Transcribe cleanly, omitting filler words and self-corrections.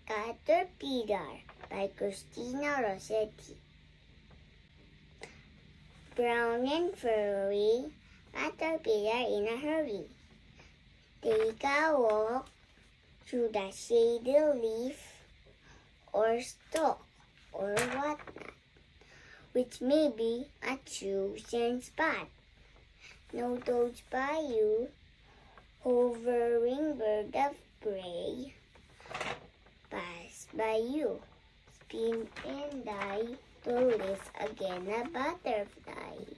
Caterpillar by Christina Rossetti. Brown and furry, caterpillar in a hurry. Take a walk through the shady leaf or stalk or whatnot, which may be a chosen spot. No toads by you, hovering bird of prey, pass by you, spin and die to raise again a butterfly.